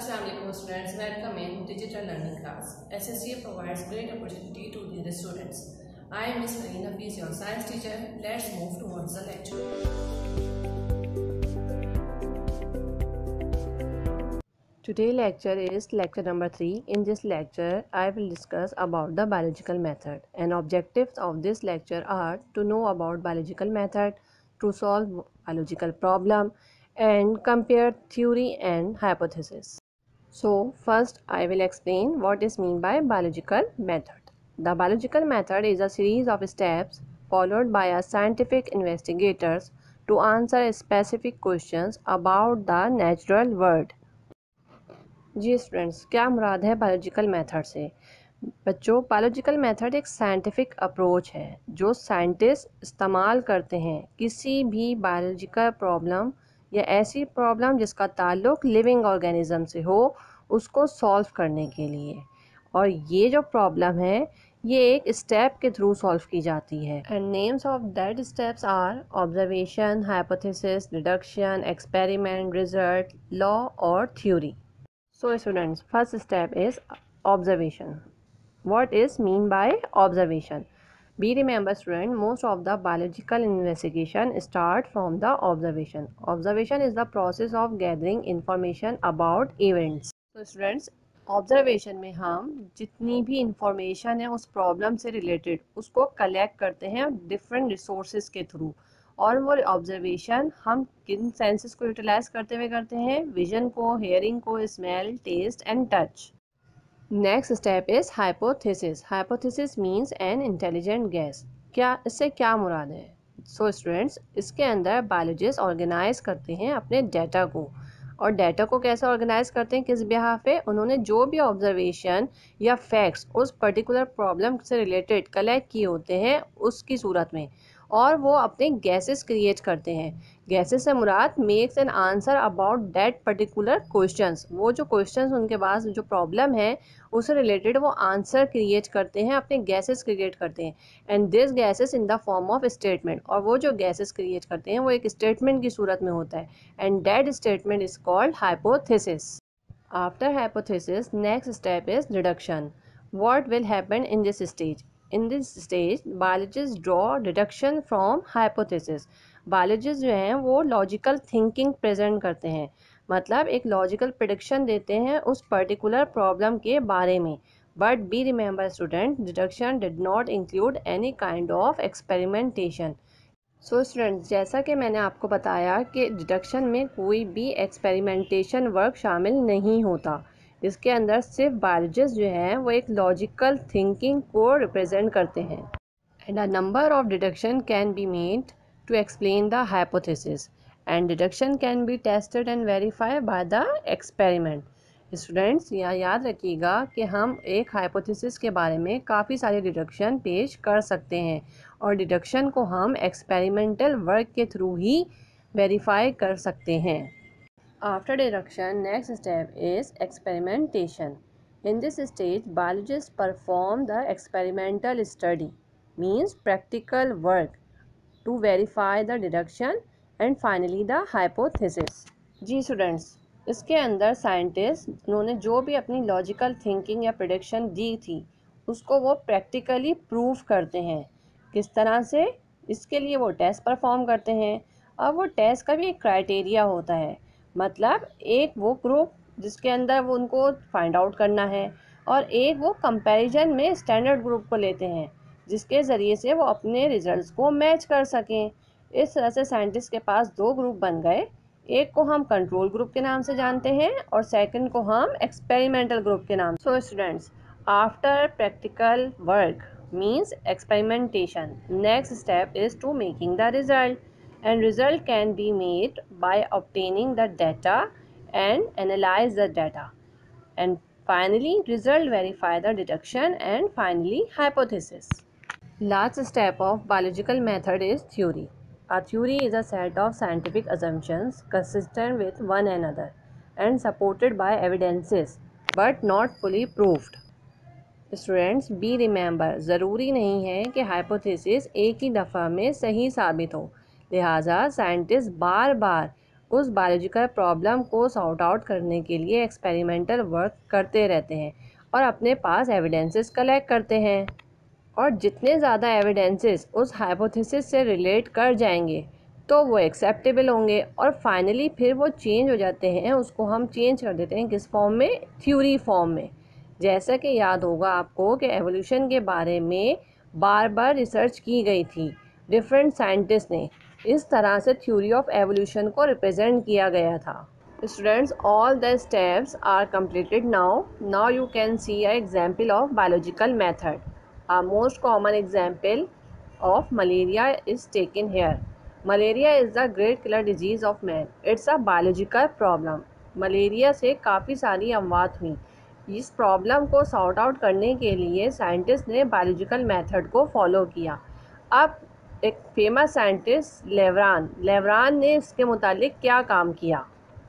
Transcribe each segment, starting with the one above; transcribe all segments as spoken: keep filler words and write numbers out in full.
Assalamualaikum students, welcome in digital learning class. S S C A provides great opportunity to the students. I am Miss Marina, your science teacher. Let's move towards the lecture. Today lecture is lecture number three. In this lecture, I will discuss about the biological method, and objectives of this lecture are to know about biological method, to solve biological problem, and compare theory and hypothesis. So first I will explain what is mean by biological method. The biological method is a series of steps followed by a scientific investigators to answer specific questions about the natural world. जी students, क्या मुराद है biological method से? बच्चों, biological method एक scientific approach है जो scientist इस्तेमाल करते हैं किसी भी बायोलॉजिकल प्रॉब्लम या ऐसी प्रॉब्लम जिसका ताल्लुक लिविंग ऑर्गेनिज्म से हो, उसको सॉल्व करने के लिए। और ये जो प्रॉब्लम है ये एक स्टेप के थ्रू सॉल्व की जाती है। And names of that steps are observation, hypothesis, deduction, experiment, result, law और theory. So students, first step is observation. What is mean by observation? Be remember student, most of the biological investigation start from the observation. Observation is the process of gathering information about events. So students, observation में हम जितनी भी information है उस problem से related उसको collect करते हैं डिफरेंट रिसोर्सेज के थ्रू। और वो ऑब्जर्वेशन हम किन सेंसेस को यूटिलाइज करते हुए करते हैं? विजन को, हेयरिंग को, smell, taste and touch. Next step is hypothesis. Hypothesis means an intelligent guess. क्या इससे क्या मुराद है? सो so, स्टूडेंट्स, इसके अंदर बायोलॉजिस्ट ऑर्गेनाइज करते हैं अपने डाटा को। और डाटा को कैसे ऑर्गेनाइज करते हैं, किस बिहाफ पे? उन्होंने जो भी ऑब्जर्वेशन या फैक्ट्स उस पर्टिकुलर प्रॉब्लम से रिलेटेड कलेक्ट किए होते हैं उसकी सूरत में, और वो अपने गैसेस क्रिएट करते हैं। गैसेस से मुराद makes an answer about that particular questions. वो जो क्वेश्चंस उनके पास जो प्रॉब्लम है उससे रिलेटेड वो आंसर क्रिएट करते हैं, अपने गैसेस क्रिएट करते हैं। And this guesses in the form of statement. और वो जो गैसेस क्रिएट करते हैं वो एक स्टेटमेंट की सूरत में होता है। And that statement is called hypothesis. After hypothesis, next step is deduction. What will happen in this stage? In this stage, biologists draw deduction from hypothesis. Biologist जो हैं वो लॉजिकल थिंकिंग प्रेजेंट करते हैं, मतलब एक लॉजिकल प्रेडिक्शन देते हैं उस पर्टिकुलर प्रॉब्लम के बारे में। But be remember student, deduction did not include any kind of experimentation. So students, जैसा कि मैंने आपको बताया कि डिडक्शन में कोई भी एक्सपेरिमेंटेशन वर्क शामिल नहीं होता। इसके अंदर सिर्फ बायोलॉजिस्ट जो हैं वो एक लॉजिकल थिंकिंग को रिप्रेजेंट करते हैं। And a number of deduction can be made to explain the hypothesis, and deduction can be tested and verified by the experiment. Students, यहाँ याद रखिएगा कि हम एक हाइपोथेसिस के बारे में काफ़ी सारे डिडक्शन पेश कर सकते हैं, और डिडक्शन को हम एक्सपेरिमेंटल वर्क के थ्रू ही वेरीफाई कर सकते हैं। After deduction, next step is experimentation. In this stage, biologists perform the experimental study, means practical work, to verify the deduction and finally the hypothesis. जी स्टूडेंट्स, इसके अंदर साइंटिस्ट उन्होंने जो भी अपनी लॉजिकल थिंकिंग या प्रेडिक्शन दी थी उसको वो प्रैक्टिकली प्रूव करते हैं। किस तरह से? इसके लिए वो टेस्ट परफॉर्म करते हैं, और वो टेस्ट का भी एक क्राइटेरिया होता है। मतलब एक वो ग्रुप जिसके अंदर वो उनको फाइंड आउट करना है, और एक वो कंपैरिजन में स्टैंडर्ड ग्रुप को लेते हैं जिसके ज़रिए से वो अपने रिजल्ट्स को मैच कर सकें। इस तरह से साइंटिस्ट के पास दो ग्रुप बन गए। एक को हम कंट्रोल ग्रुप के नाम से जानते हैं और सेकंड को हम एक्सपेरिमेंटल ग्रुप के नाम से। So students, after practical work means experimentation, next step is to making the result. And result can be made by obtaining the data and analyze the data, and finally result verify the deduction and finally hypothesis. Last step of biological method is theory. A theory is a set of scientific assumptions consistent with one another and supported by evidences but not fully proved. Students, be remember, ज़रूरी नहीं है कि hypothesis एक ही दफ़ा में सही साबित हो, लिहाजा साइंटिस्ट बार बार उस बायोलॉजिकल प्रॉब्लम को सॉर्ट आउट करने के लिए एक्सपेरिमेंटल वर्क करते रहते हैं और अपने पास एविडेंसेस कलेक्ट करते हैं। और जितने ज़्यादा एविडेंसेस उस हाइपोथेसिस से रिलेट कर जाएंगे तो वो एक्सेप्टेबल होंगे और फाइनली फिर वो चेंज हो जाते हैं। उसको हम चेंज कर देते हैं किस फॉर्म में? थ्योरी फॉर्म में। जैसा कि याद होगा आपको कि एवोल्यूशन के बारे में बार बार रिसर्च की गई थी, डिफरेंट साइंटिस्ट ने इस तरह से थ्योरी ऑफ एवोल्यूशन को रिप्रेजेंट किया गया था। Students, all the steps are completed now. Now you can see an example of biological method. A most common example of malaria is taken here. Malaria is the great killer disease of man. It's a biological problem. Malaria से काफ़ी सारी अमवात हुई। इस problem को sort out करने के लिए scientist ने बायोलॉजिकल मेथड को फॉलो किया। अब एक फेमस साइंटिस्ट लेवरान लेवरान ने इसके मुतालिक क्या काम किया?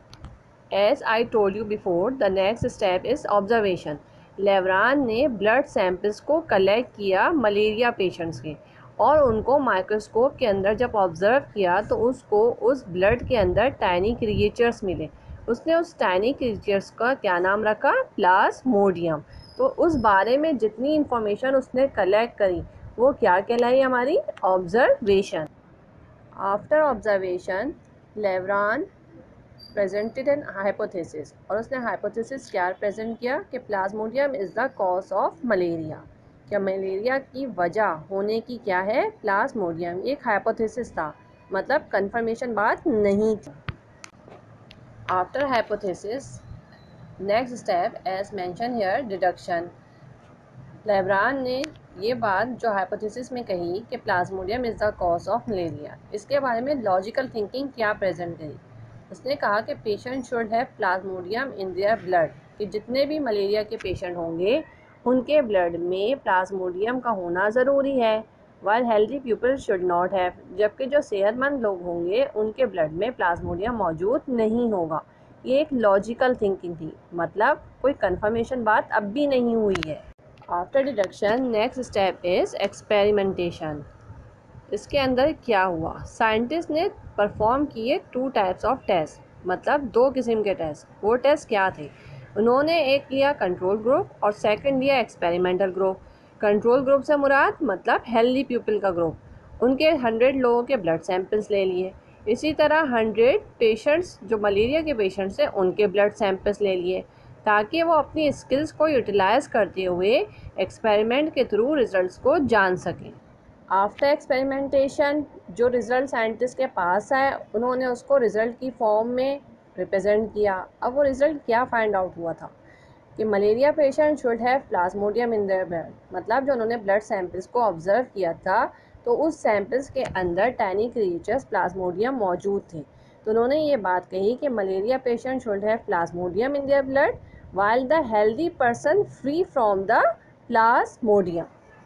As I told you before, the next step is observation. Laveran ने ब्लड सैंपल्स को कलेक्ट किया मलेरिया पेशेंट्स के और उनको माइक्रोस्कोप के अंदर जब ऑब्ज़र्व किया तो उसको उस ब्लड के अंदर टाइनी क्रिएचर्स मिले। उसने उस टाइनी क्रिएचर्स का क्या नाम रखा? प्लाज्मोडियम। तो उस बारे में जितनी इंफॉर्मेशन उसने कलेक्ट करी वो क्या कहलाई? हमारी observation. After observation Laveran presented an hypothesis और उसने हाइपोथेसिस क्या प्रेजेंट किया कि Plasmodium is the cause of malaria. क्या मलेरिया की वजह होने की क्या है? प्लाज्मोडियम। एक हाइपोथेसिस था, मतलब कंफर्मेशन बात नहीं थी। After hypothesis next step as mention here deduction. Laveran ने ये बात जो हाइपोथेसिस में कही कि Plasmodium is the cause of malaria, इसके बारे में लॉजिकल थिंकिंग क्या प्रेजेंट करी? उसने कहा कि patient should have Plasmodium in their blood, कि जितने भी मलेरिया के पेशेंट होंगे उनके ब्लड में प्लाज्मोडियम का होना ज़रूरी है। While healthy people should not have, जबकि जो सेहतमंद लोग होंगे उनके ब्लड में प्लाज्मोडियम मौजूद नहीं होगा। ये एक लॉजिकल थिंकिंग थी, मतलब कोई कंफर्मेशन बात अब भी नहीं हुई है। After deduction next step is experimentation. इसके अंदर क्या हुआ? साइंटिस्ट ने परफॉर्म किए टू टाइप्स ऑफ टेस्ट, मतलब दो किस्म के टेस्ट। वो टेस्ट क्या थे? उन्होंने एक लिया कंट्रोल ग्रुप और सेकंड लिया एक्सपेरिमेंटल ग्रुप। कंट्रोल ग्रुप से मुराद मतलब हेल्दी पीपल का ग्रुप। उनके हंड्रेड लोगों के ब्लड सैंपल्स ले लिए। इसी तरह हंड्रेड पेशेंट्स जो मलेरिया के पेशेंट्स हैं उनके ब्लड सैंपल्स ले लिए, ताकि वो अपनी स्किल्स को यूटिलाइज़ करते हुए एक्सपेरिमेंट के थ्रू रिजल्ट्स को जान सकें। आफ्टर एक्सपेरिमेंटेशन जो रिज़ल्ट साइंटिस्ट के पास आए उन्होंने उसको रिज़ल्ट की फॉर्म में रिप्रेजेंट किया। अब वो रिज़ल्ट क्या फाइंड आउट हुआ था कि malaria patient should have Plasmodium in their blood, मतलब जो उन्होंने ब्लड सैंपल्स को ऑब्जर्व किया था तो उस सैंपल्स के अंदर टाइनी क्रिएचर्स प्लाज्मोडियम मौजूद थे। तो उन्होंने ये बात कही कि malaria patient should have Plasmodium in their blood while the healthy person free from the Plasmodium.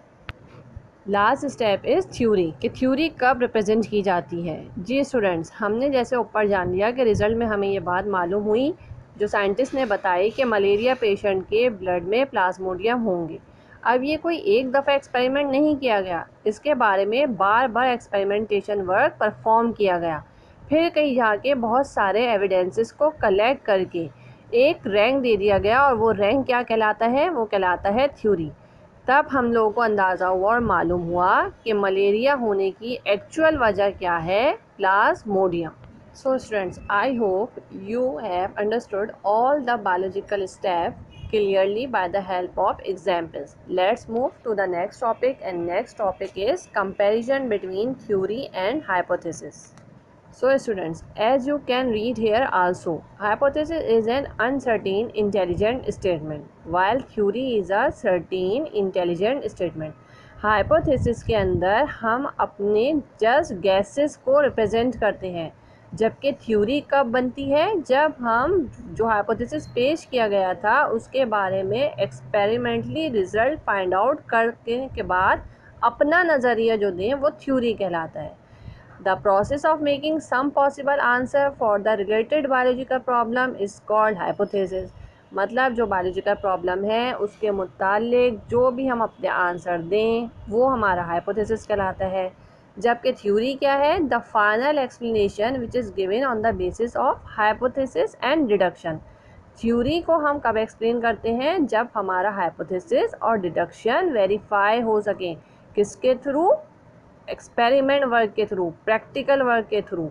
Last step is theory, कि थ्योरी कब रिप्रेजेंट की जाती है। जी स्टूडेंट्स, हमने जैसे ऊपर जान लिया कि रिज़ल्ट में हमें ये बात मालूम हुई जो साइंटिस्ट ने बताई कि मलेरिया पेशेंट के ब्लड में प्लाज्मोडियम होंगे। अब ये कोई एक दफ़ा एक्सपेरिमेंट नहीं किया गया, इसके बारे में बार बार एक्सपेरिमेंटेशन वर्क परफॉर्म किया गया। फिर कहीं जाके बहुत सारे एविडेंसेस को कलेक्ट करके एक रैंक दे दिया गया और वो रैंक क्या कहलाता है? वो कहलाता है थ्योरी। तब हम लोगों को अंदाज़ा हुआ और मालूम हुआ कि मलेरिया होने की एक्चुअल वजह क्या है? Plasmodium. So students, I hope you have understood all the biological step clearly by the help of examples. Let's move to the next topic, and next topic is comparison between theory and hypothesis. So students, as you can read here also, hypothesis is an uncertain intelligent statement while theory is a certain intelligent statement. Hypothesis के अंदर हम अपने just guesses को represent करते हैं, जबकि theory कब बनती है? जब हम जो हाइपोथेसिस पेश किया गया था उसके बारे में एक्सपेरिमेंटली रिजल्ट फाइंड आउट करने के बाद अपना नज़रिया जो दें वो थ्योरी कहलाता है। The process of making some possible answer for the related biological problem is called hypothesis, मतलब जो बायोलॉजिकल प्रॉब्लम है उसके मुतालिक जो भी हम अपने आंसर दें वो हमारा हाइपोथेसिस कहलाता है। जबकि थ्योरी क्या है, the final explanation which is given on the basis of hypothesis and deduction. Theory को हम कब एक्सप्लेन करते हैं, जब हमारा हाइपोथेसिस और डिडक्शन वेरीफाई हो सके। किसके थ्रू, एक्सपेरिमेंट वर्क के थ्रू, प्रैक्टिकल वर्क के थ्रू।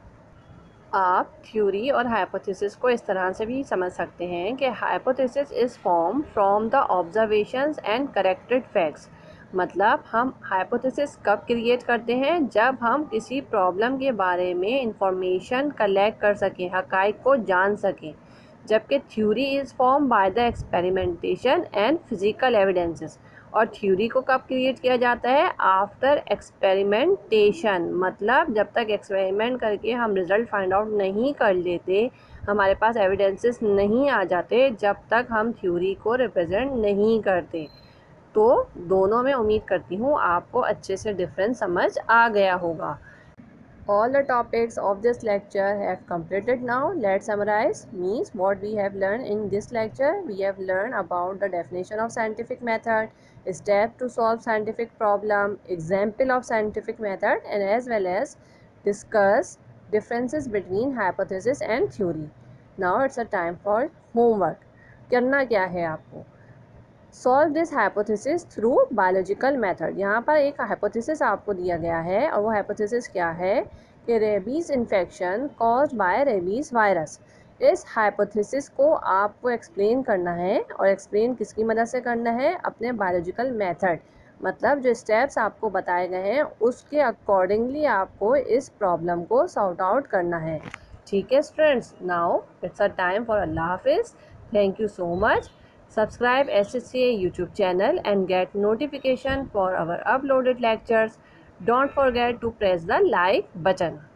आप थ्योरी और हाइपोथेसिस को इस तरह से भी समझ सकते हैं कि hypothesis is form from the observations and corrected facts. मतलब हम हाइपोथेसिस कब क्रिएट करते हैं, जब हम किसी प्रॉब्लम के बारे में इंफॉर्मेशन कलेक्ट कर सकें, हक़ाइक़ को जान सकें। जबकि theory is form by the experimentation and physical evidences. और थ्योरी को कब क्रिएट किया जाता है, आफ्टर एक्सपेरिमेंटेशन। मतलब जब तक एक्सपेरिमेंट करके हम रिज़ल्ट फाइंड आउट नहीं कर लेते, हमारे पास एविडेंसेस नहीं आ जाते, जब तक हम थ्योरी को रिप्रेजेंट नहीं करते। तो दोनों में उम्मीद करती हूँ आपको अच्छे से डिफरेंस समझ आ गया होगा। All the topics of this lecture have completed now. Let's summarize. Means what we have learned in this lecture. We have learned about the definition of scientific method, step to solve scientific problem, example of scientific method, and as well as discuss differences between hypothesis and theory. Now it's a time for homework. करना क्या है आपको, solve this hypothesis through biological method. यहाँ पर एक hypothesis आपको दिया गया है और वो हाइपोथेसिस क्या है कि rabies infection caused by rabies virus. इस हाइपोथेसिस को आपको एक्सप्लेन करना है, और एक्सप्लेन किसकी मदद से करना है, अपने बायोलॉजिकल मेथड। मतलब जो स्टेप्स आपको बताए गए हैं उसके अकॉर्डिंगली आपको इस प्रॉब्लम को सॉर्ट आउट करना है। ठीक है students, now it's a time for अल्लाह हाफिज़। Thank you so much. Subscribe S S C A YouTube channel and get notification for our uploaded lectures. Don't forget to press the like button.